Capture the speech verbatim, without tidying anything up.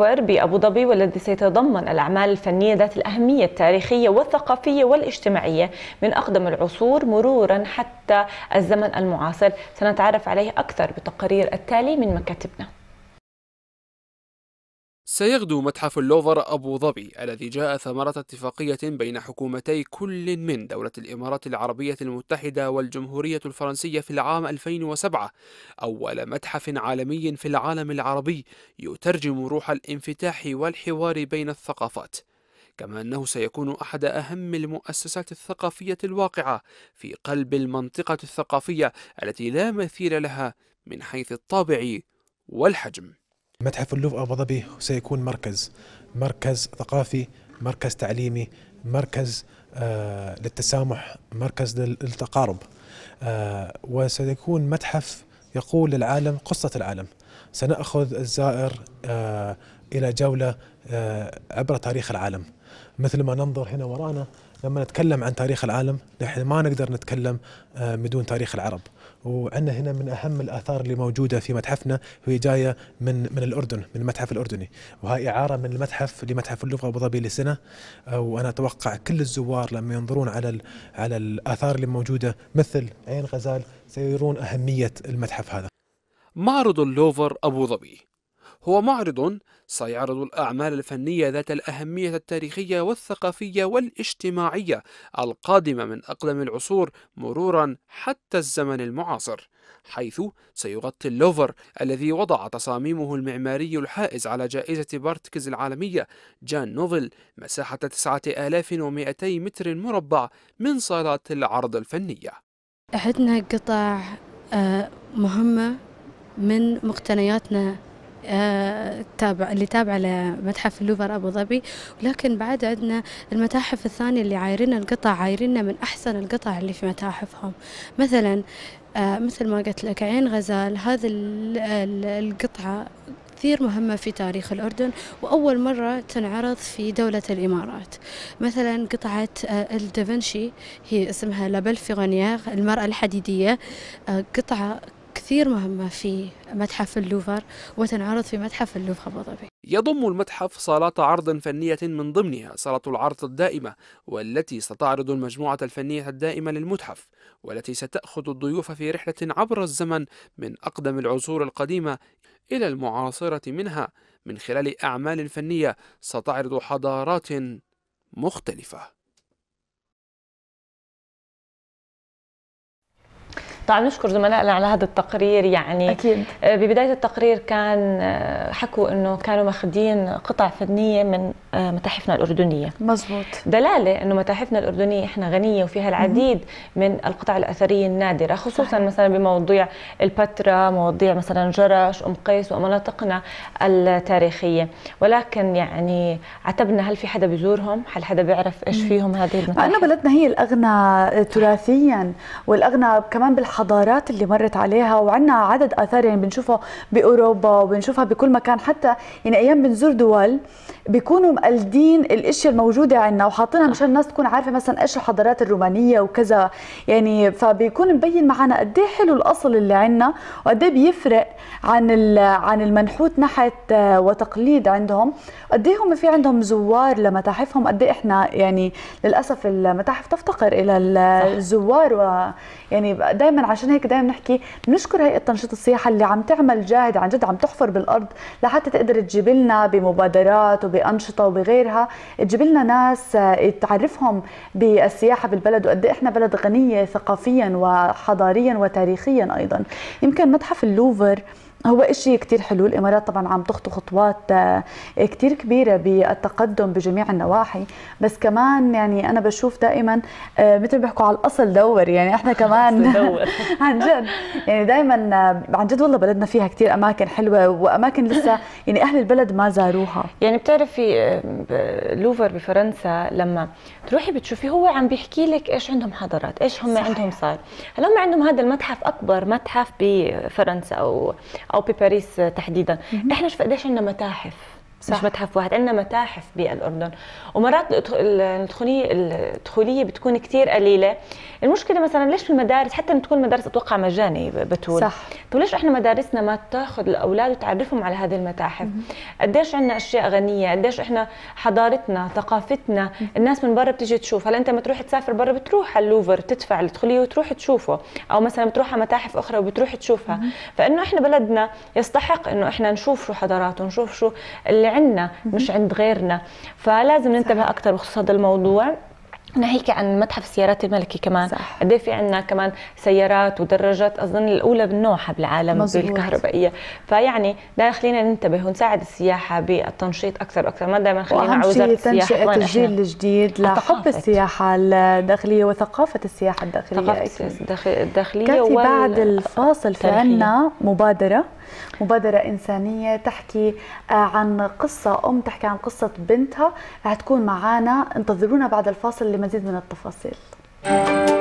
اللوفر بأبو ظبي، والذي سيتضمن الأعمال الفنية ذات الأهمية التاريخية والثقافية والاجتماعية من أقدم العصور مرورا حتى الزمن المعاصر. سنتعرف عليه أكثر بالتقرير التالي من مكاتبنا. سيغدو متحف اللوفر أبو ظبي الذي جاء ثمرة اتفاقية بين حكومتي كل من دولة الإمارات العربية المتحدة والجمهورية الفرنسية في العام ألفين وسبعة أول متحف عالمي في العالم العربي يترجم روح الانفتاح والحوار بين الثقافات، كما أنه سيكون أحد أهم المؤسسات الثقافية الواقعة في قلب المنطقة الثقافية التي لا مثيل لها من حيث الطابع والحجم. متحف اللوفر أبو ظبي سيكون مركز مركز ثقافي، مركز تعليمي، مركز آه للتسامح، مركز للتقارب، آه وسيكون متحف يقول للعالم قصة العالم. سنأخذ الزائر آه إلى جولة آه عبر تاريخ العالم، مثل ما ننظر هنا ورانا. لما نتكلم عن تاريخ العالم نحن ما نقدر نتكلم آه بدون تاريخ العرب، وعندنا هنا من أهم الآثار اللي موجودة في متحفنا وهي جاية من من الأردن، من المتحف الأردني، وهي إعارة من المتحف لمتحف اللوفر أبو ظبي لسنة. وأنا أتوقع كل الزوار لما ينظرون على على الآثار اللي موجودة مثل عين غزال سيرون أهمية المتحف هذا. معرض اللوفر أبو ظبي هو معرض سيعرض الأعمال الفنية ذات الأهمية التاريخية والثقافية والاجتماعية القادمة من أقدم العصور مرورا حتى الزمن المعاصر، حيث سيغطي اللوفر الذي وضع تصاميمه المعماري الحائز على جائزة بارتكز العالمية جان نوفل مساحة تسعة آلاف ومئتي متر مربع من صالات العرض الفنية. عندنا قطع مهمة من مقتنياتنا تابع اللي تابعة لمتحف اللوفر أبو ظبي، ولكن بعد عندنا المتاحف الثانية اللي عايرين القطع، عايرين من أحسن القطع اللي في متاحفهم. مثلا مثل ما قلت لك عين غزال، هذه القطعة كثير مهمة في تاريخ الأردن وأول مرة تنعرض في دولة الإمارات. مثلا قطعة الدافنشي هي اسمها لابل فيغونيير، المرأة الحديدية، قطعة كثير مهمة في متحف اللوفر وتنعرض في متحف اللوفر أبو ظبي. يضم المتحف صالات عرض فنية من ضمنها صالة العرض الدائمة، والتي ستعرض المجموعة الفنية الدائمة للمتحف، والتي ستأخذ الضيوف في رحلة عبر الزمن من أقدم العصور القديمة إلى المعاصرة منها، من خلال أعمال فنية ستعرض حضارات مختلفة. طبعا نشكر زملائنا على هذا التقرير. يعني أكيد. ببداية التقرير كان حكوا انه كانوا ماخذين قطع فنية من متاحفنا الأردنية. مزبوط. دلالة انه متاحفنا الأردنية احنا غنية وفيها العديد من القطع الأثرية النادرة، خصوصا صحيح. مثلا بمواضيع البتراء، مواضيع مثلا جرش، أم قيس ومناطقنا التاريخية. ولكن يعني عتبنا هل في حدا بيزورهم؟ هل حدا بيعرف ايش فيهم هذه المتاحف؟ مع انه بلدنا هي الأغنى تراثيا والأغنى كمان بالحضارات اللي مرت عليها، وعندنا عدد آثار يعني بنشوفها بأوروبا وبنشوفها بكل مكان. حتى يعني أيام بنزور دول بيكونوا مقلدين الاشياء الموجوده عندنا وحاطينها مشان الناس تكون عارفه مثلا ايش الحضارات الرومانيه وكذا، يعني فبيكون مبين معنا قد ايه حلو الاصل اللي عندنا وقد ايه بيفرق عن عن المنحوت نحت وتقليد عندهم، قد ايه هم في عندهم زوار لمتاحفهم، قد ايه احنا يعني للاسف المتاحف تفتقر الى الزوار. ويعني دائما عشان هيك دائما نحكي بنشكر هيئه تنشيط السياحه اللي عم تعمل جاهد عن جد، عم تحفر بالارض لحتى تقدر تجيب لنا بمبادرات وبأنشطة وبغيرها، تجيب لنا ناس تعرفهم بالسياحة بالبلد وقد ايه احنا بلد غنية ثقافيا وحضاريا وتاريخيا ايضا. يمكن متحف اللوفر هو إشي كتير حلو. الإمارات طبعا عم تخطو خطوات كتير كبيرة بالتقدم بجميع النواحي، بس كمان يعني أنا بشوف دائما مثل بيحكوا على الأصل دور، يعني إحنا كمان عن جد يعني دائما عن جد والله بلدنا فيها كتير أماكن حلوة وأماكن لسه يعني أهل البلد ما زاروها. يعني بتعرفي لوفر بفرنسا لما تروحي بتشوفي هو عم بيحكي لك إيش عندهم حضارات، إيش هم صحيح. عندهم صار. هل هم عندهم هذا المتحف أكبر متحف بفرنسا أو او بباريس تحديدا. احنا شوف قديش عندنا متاحف، صح. مش متحف واحد، عندنا متاحف بالاردن، ومرات الدخوليه الدخوليه بتكون كثير قليله المشكله مثلا ليش في المدارس، حتى ان تكون المدارس اتوقع مجاني بتول، صح. طب ليش احنا مدارسنا ما تاخذ الاولاد وتعرفهم على هذه المتاحف؟ قديش عندنا اشياء غنيه، قديش احنا حضارتنا ثقافتنا الناس من برا بتيجي تشوف. هلا انت ما تروح تسافر برا بتروح على اللوفر تدفع تدخليه وتروح تشوفه، او مثلا بتروح على متاحف اخرى وبتروح تشوفها. فانه احنا بلدنا يستحق انه احنا نشوف شو حضاراته ونشوف شو اللي عندنا مش عند غيرنا، فلازم ننتبه اكثر بخصوص هذا الموضوع. ناهيك عن متحف السيارات الملكي كمان، قد ايه في عندنا كمان سيارات ودراجات اظن الاولى من نوعها بالعالم مزبوط. بالكهربائيه، فيعني ده خلينا ننتبه ونساعد السياحه بالتنشيط اكثر واكثر، ما دائما خلينا على وزاره السياحه. تنشئه الجيل الجديد لحب السياحه الداخليه وثقافه السياحه الداخليه. ثقافه الداخليه. كاتي بعد الفاصل في عندنا مبادره مبادرة إنسانية تحكي عن قصة أم تحكي عن قصة بنتها، رح تكون معانا، انتظرونا بعد الفاصل لمزيد من التفاصيل.